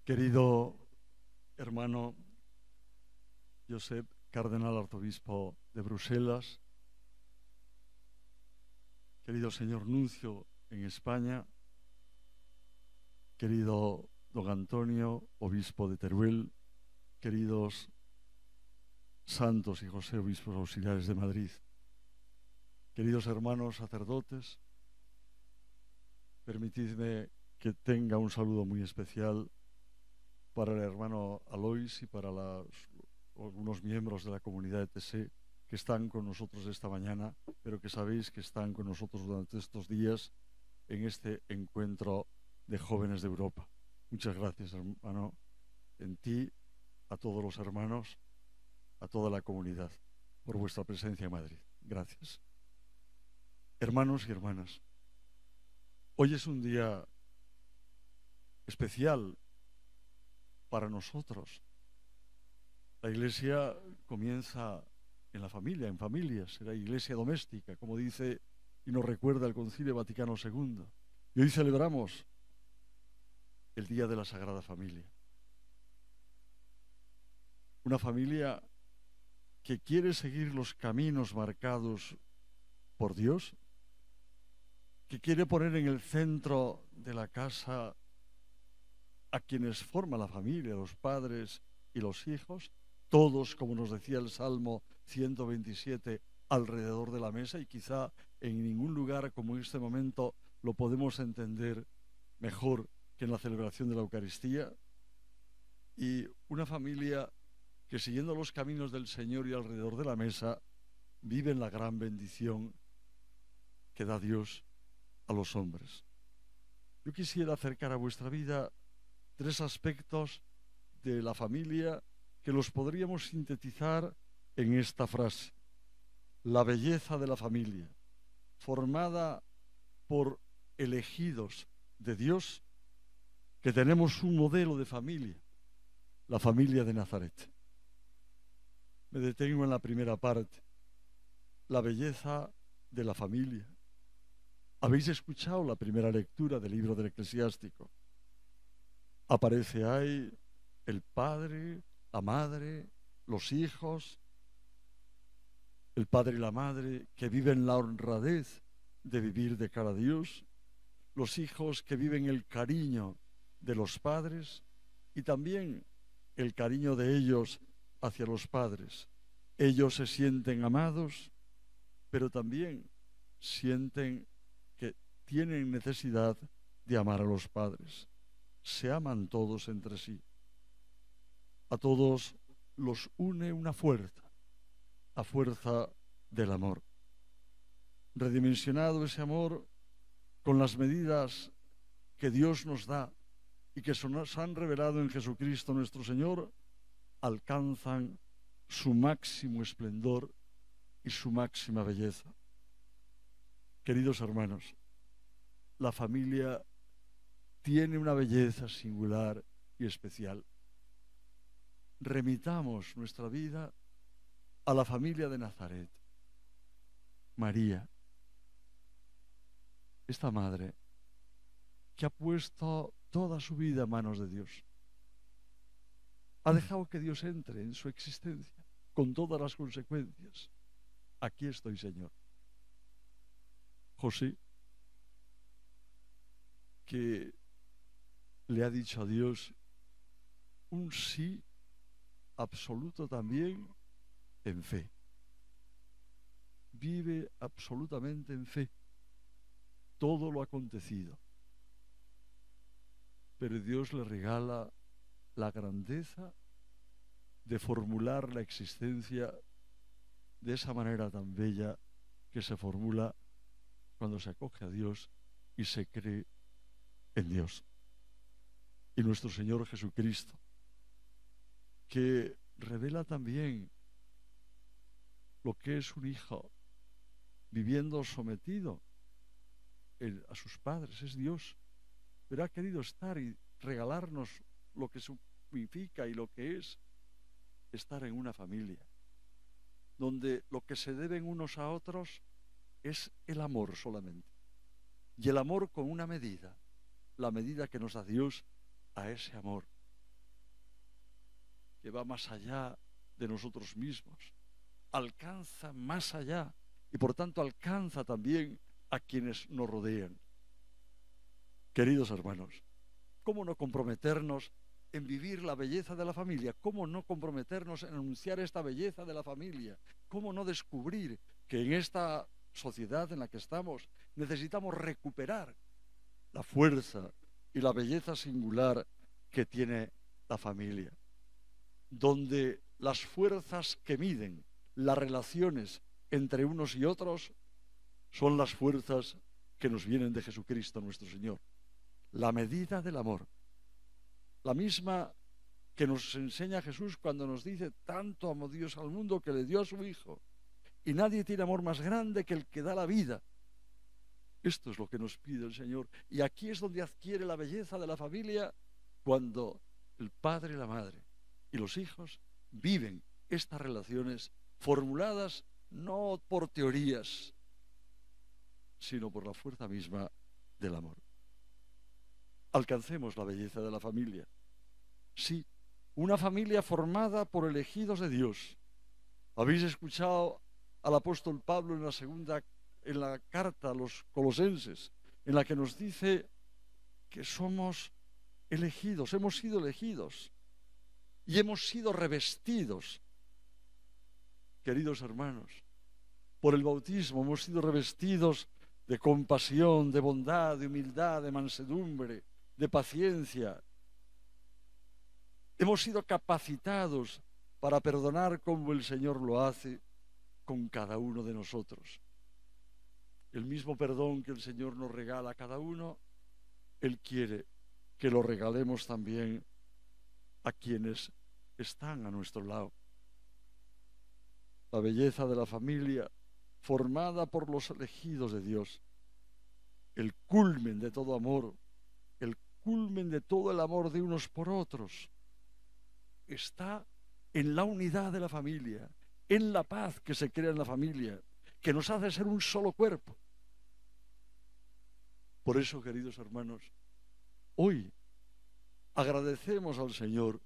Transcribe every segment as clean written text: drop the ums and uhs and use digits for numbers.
Querido hermano Josep, cardenal arzobispo de Bruselas, querido señor nuncio en España, querido don Antonio, obispo de Teruel, queridos santos y José, obispos auxiliares de Madrid, queridos hermanos sacerdotes, permitidme que tenga un saludo muy especial para el hermano Alois y para algunos miembros de la comunidad de TC que están con nosotros esta mañana, pero que sabéis que están con nosotros durante estos días en este encuentro de jóvenes de Europa. Muchas gracias, hermano, en ti, a todos los hermanos, a toda la comunidad, por vuestra presencia en Madrid. Gracias. Hermanos y hermanas, hoy es un día especial para nosotros. La Iglesia comienza en la familia, en familias, será iglesia doméstica, como dice y nos recuerda el Concilio Vaticano II. Y hoy celebramos el Día de la Sagrada Familia. Una familia que quiere seguir los caminos marcados por Dios, que quiere poner en el centro de la casa a quienes forman la familia, los padres y los hijos, todos, como nos decía el Salmo 127, alrededor de la mesa, y quizá en ningún lugar como en este momento lo podemos entender mejor que en la celebración de la Eucaristía. Y una familia que, siguiendo los caminos del Señor y alrededor de la mesa, viven la gran bendición que da Dios a los hombres. Yo quisiera acercar a vuestra vida 3 aspectos de la familia que los podríamos sintetizar en esta frase: la belleza de la familia, formada por elegidos de Dios, que tenemos un modelo de familia, la familia de Nazaret. Me detengo en la primera parte, la belleza de la familia. Habéis escuchado la primera lectura del libro del Eclesiástico. Aparece ahí el padre, la madre, los hijos, el padre y la madre que viven la honradez de vivir de cara a Dios, los hijos que viven el cariño de los padres y también el cariño de ellos hacia los padres. Ellos se sienten amados, pero también sienten que tienen necesidad de amar a los padres. Se aman todos entre sí. A todos los une una fuerza, la fuerza del amor. Redimensionado ese amor con las medidas que Dios nos da y que nos han revelado en Jesucristo nuestro Señor, alcanzan su máximo esplendor y su máxima belleza. Queridos hermanos, la familia tiene una belleza singular y especial. Remitamos nuestra vida a la familia de Nazaret. María, esta madre que ha puesto toda su vida en manos de Dios, ha dejado que Dios entre en su existencia con todas las consecuencias. Aquí estoy, Señor. José, que le ha dicho a Dios un sí absoluto también en fe. Vive absolutamente en fe todo lo acontecido. Pero Dios le regala la grandeza de formular la existencia de esa manera tan bella que se formula cuando se acoge a Dios y se cree en Dios. Y nuestro Señor Jesucristo, que revela también lo que es un hijo viviendo sometido a sus padres, es Dios, pero ha querido estar y regalarnos lo que significa y lo que es estar en una familia, donde lo que se deben unos a otros es el amor solamente, y el amor con una medida, la medida que nos da Dios a ese amor, que va más allá de nosotros mismos, alcanza más allá y por tanto alcanza también a quienes nos rodean. Queridos hermanos, ¿cómo no comprometernos en vivir la belleza de la familia? ¿Cómo no comprometernos en anunciar esta belleza de la familia? ¿Cómo no descubrir que en esta sociedad en la que estamos necesitamos recuperar la fuerza y la belleza singular que tiene la familia, donde las fuerzas que miden las relaciones entre unos y otros son las fuerzas que nos vienen de Jesucristo nuestro Señor? La medida del amor, la misma que nos enseña Jesús cuando nos dice: tanto amó Dios al mundo que le dio a su Hijo, y nadie tiene amor más grande que el que da la vida. Esto es lo que nos pide el Señor, y aquí es donde adquiere la belleza de la familia, cuando el padre y la madre y los hijos viven estas relaciones formuladas no por teorías, sino por la fuerza misma del amor. Alcancemos la belleza de la familia. Sí, una familia formada por elegidos de Dios. Habéis escuchado al apóstol Pablo en la carta a los Colosenses, en la que nos dice que somos elegidos, hemos sido elegidos y hemos sido revestidos. Queridos hermanos, por el bautismo hemos sido revestidos de compasión, de bondad, de humildad, de mansedumbre, de paciencia. Hemos sido capacitados para perdonar como el Señor lo hace con cada uno de nosotros. El mismo perdón que el Señor nos regala a cada uno, Él quiere que lo regalemos también a quienes están a nuestro lado. La belleza de la familia formada por los elegidos de Dios, el culmen de todo amor, el culmen de todo el amor de unos por otros, está en la unidad de la familia, en la paz que se crea en la familia, que nos hace ser un solo cuerpo. Por eso, queridos hermanos, hoy agradecemos al Señor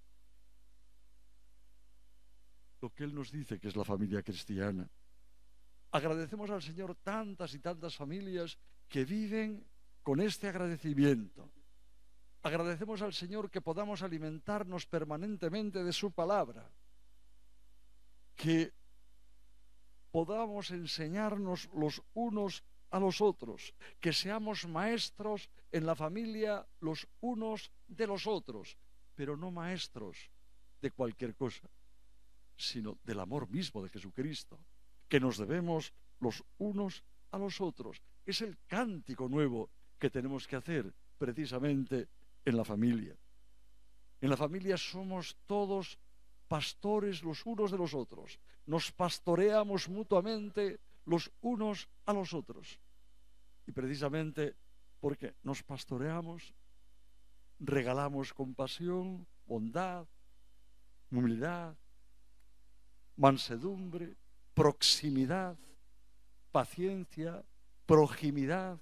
lo que Él nos dice que es la familia cristiana. Agradecemos al Señor tantas y tantas familias que viven con este agradecimiento. Agradecemos al Señor que podamos alimentarnos permanentemente de su palabra, que podamos enseñarnos los unos a los otros, que seamos maestros en la familia los unos de los otros, pero no maestros de cualquier cosa, sino del amor mismo de Jesucristo, que nos debemos los unos a los otros. Es el cántico nuevo que tenemos que hacer precisamente en la familia. En la familia somos todos pastores los unos de los otros. Nos pastoreamos mutuamente los unos a los otros. Y precisamente porque nos pastoreamos, regalamos compasión, bondad, humildad, mansedumbre, proximidad, paciencia, proximidad,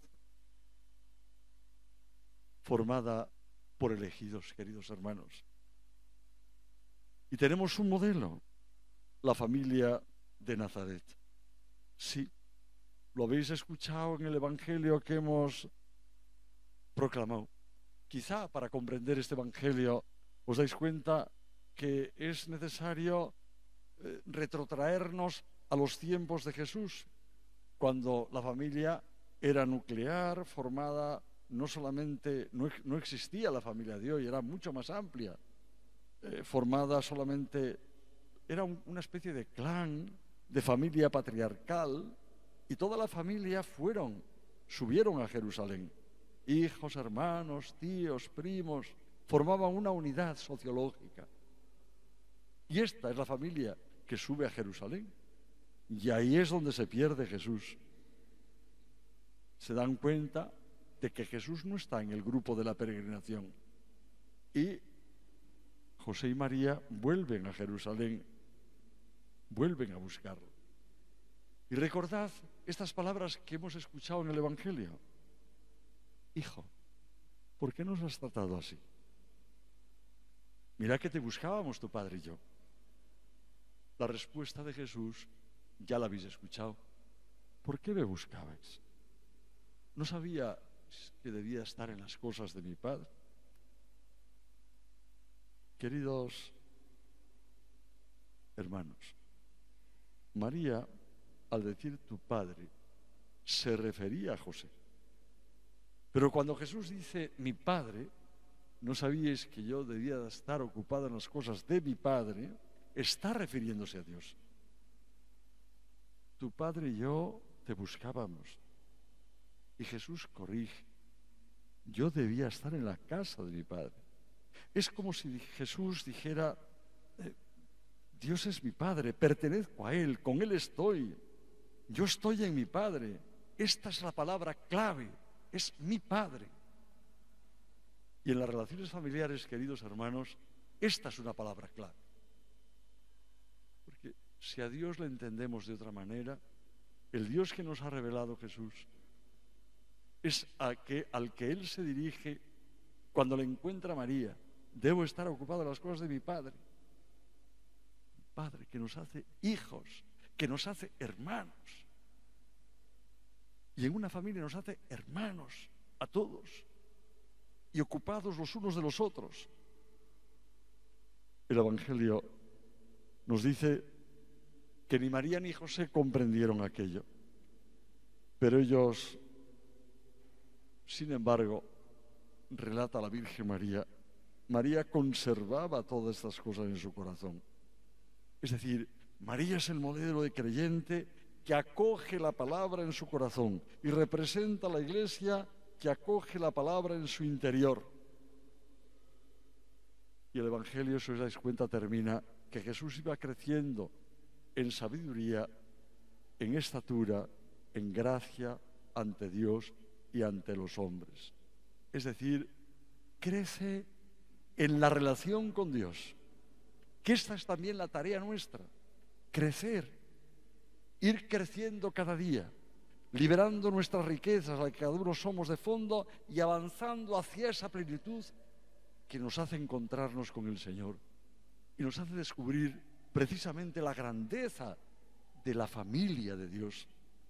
formada por elegidos, queridos hermanos. Y tenemos un modelo, la familia de Nazaret. Sí, lo habéis escuchado en el Evangelio que hemos proclamado. Quizá para comprender este Evangelio os dais cuenta que es necesario retrotraernos a los tiempos de Jesús, cuando la familia era nuclear, formada no solamente, no existía la familia de hoy, era mucho más amplia, formada solamente, era una especie de clan, de familia patriarcal, y toda la familia subieron a Jerusalén. Hijos, hermanos, tíos, primos, formaban una unidad sociológica. Y esta es la familia que sube a Jerusalén. Y ahí es donde se pierde Jesús. Se dan cuenta de que Jesús no está en el grupo de la peregrinación. Y José y María vuelven a Jerusalén, vuelven a buscarlo. Y recordad estas palabras que hemos escuchado en el Evangelio. Hijo, ¿por qué nos has tratado así? mira que te buscábamos tu padre y yo. La respuesta de Jesús ya la habéis escuchado. ¿Por qué me buscabais? ¿No sabía que debía estar en las cosas de mi Padre? Queridos hermanos, María, al decir tu Padre, se refería a José. Pero cuando Jesús dice mi Padre, no sabíais que yo debía estar ocupado en las cosas de mi Padre, está refiriéndose a Dios. Tu Padre y yo te buscábamos. Y Jesús corrige. Yo debía estar en la casa de mi Padre. Es como si Jesús dijera, Dios es mi Padre, pertenezco a Él, con Él estoy. Yo estoy en mi Padre. Esta es la palabra clave, es mi Padre. Y en las relaciones familiares, queridos hermanos, esta es una palabra clave. Porque si a Dios le entendemos de otra manera, el Dios que nos ha revelado Jesús es al que Él se dirige cuando le encuentra a María. Debo estar ocupado en las cosas de mi Padre. Padre que nos hace hijos, que nos hace hermanos. Y en una familia nos hace hermanos a todos y ocupados los unos de los otros. El Evangelio nos dice que ni María ni José comprendieron aquello, pero ellos, sin embargo, relata la Virgen María, María conservaba todas estas cosas en su corazón. Es decir, María es el modelo de creyente que acoge la palabra en su corazón y representa a la Iglesia que acoge la palabra en su interior. Y el Evangelio, si os dais cuenta, termina que Jesús iba creciendo en sabiduría, en estatura, en gracia ante Dios y ante los hombres. Es decir, crece en la relación con Dios, que esta es también la tarea nuestra, crecer, ir creciendo cada día, liberando nuestras riquezas, las que cada uno somos de fondo, y avanzando hacia esa plenitud que nos hace encontrarnos con el Señor y nos hace descubrir precisamente la grandeza de la familia de Dios.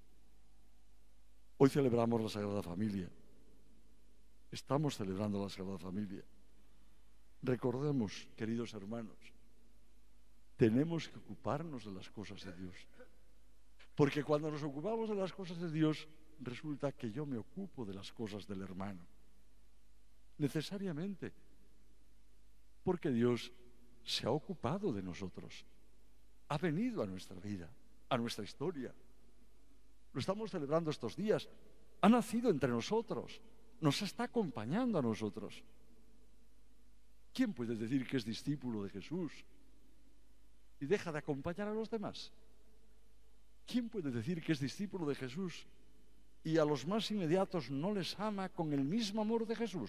Hoy celebramos la Sagrada Familia. Estamos celebrando la Sagrada Familia. Recordemos, queridos hermanos, tenemos que ocuparnos de las cosas de Dios. Porque cuando nos ocupamos de las cosas de Dios, resulta que yo me ocupo de las cosas del hermano. Necesariamente. Porque Dios se ha ocupado de nosotros. Ha venido a nuestra vida, a nuestra historia. Lo estamos celebrando estos días. Ha nacido entre nosotros. Nos está acompañando a nosotros. ¿Quién puede decir que es discípulo de Jesús y deja de acompañar a los demás? ¿Quién puede decir que es discípulo de Jesús y a los más inmediatos no les ama con el mismo amor de Jesús?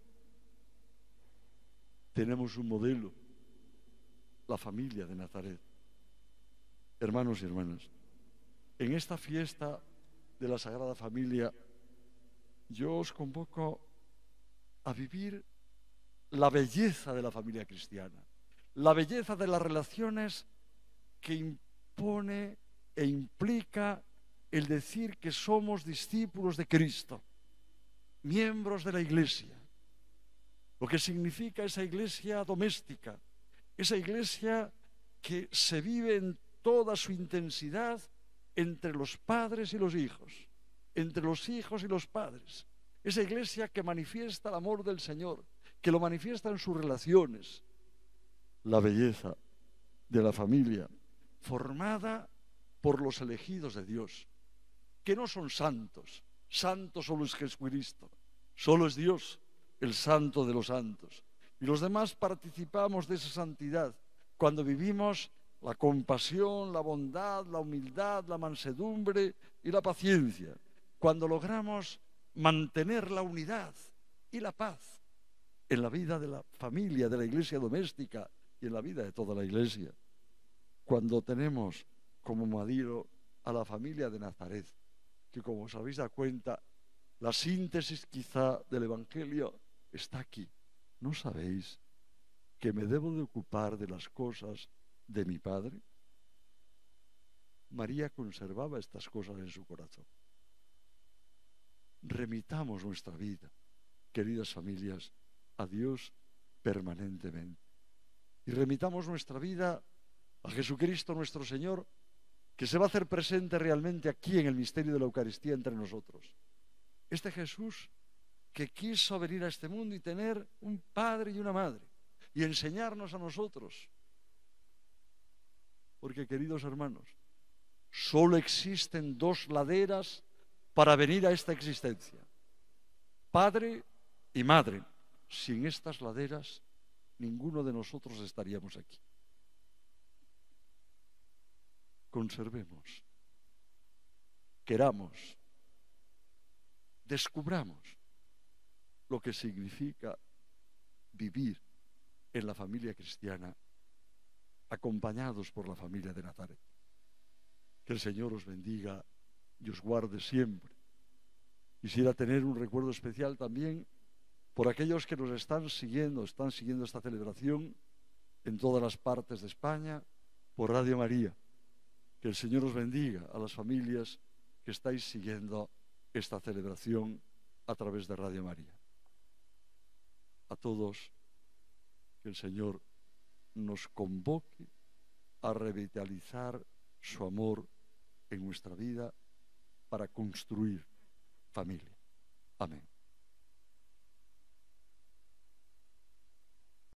Tenemos un modelo, la familia de Nazaret. Hermanos y hermanas, en esta fiesta de la Sagrada Familia, yo os convoco a vivir la belleza de la familia cristiana, la belleza de las relaciones que impone e implica el decir que somos discípulos de Cristo, miembros de la Iglesia, lo que significa esa Iglesia doméstica, esa Iglesia que se vive en toda su intensidad entre los padres y los hijos, entre los hijos y los padres, esa Iglesia que manifiesta el amor del Señor, que lo manifiesta en sus relaciones, la belleza de la familia formada por los elegidos de Dios, que no son santos, santos solo es Jesucristo, solo es Dios, el santo de los santos, y los demás participamos de esa santidad cuando vivimos la compasión, la bondad, la humildad, la mansedumbre y la paciencia, cuando logramos mantener la unidad y la paz en la vida de la familia, de la iglesia doméstica y en la vida de toda la iglesia, cuando tenemos como modelo a la familia de Nazaret, que como os habéis dado cuenta, la síntesis quizá del Evangelio está aquí. ¿No sabéis que me debo de ocupar de las cosas de mi Padre? María conservaba estas cosas en su corazón. Remitamos nuestra vida, queridas familias, a Dios permanentemente. Y remitamos nuestra vida a Jesucristo nuestro Señor, que se va a hacer presente realmente aquí en el misterio de la Eucaristía entre nosotros. Este Jesús que quiso venir a este mundo y tener un padre y una madre y enseñarnos a nosotros. Porque, queridos hermanos, solo existen dos laderas para venir a esta existencia: padre y madre. Sin estas laderas, ninguno de nosotros estaríamos aquí. Conservemos, queramos, descubramos lo que significa vivir en la familia cristiana, acompañados por la familia de Nazaret. Que el Señor os bendiga y os guarde siempre. Quisiera tener un recuerdo especial también por aquellos que nos están siguiendo esta celebración en todas las partes de España, por Radio María. Que el Señor os bendiga a las familias que estáis siguiendo esta celebración a través de Radio María. A todos, que el Señor nos convoque a revitalizar su amor en nuestra vida para construir familia. Amén.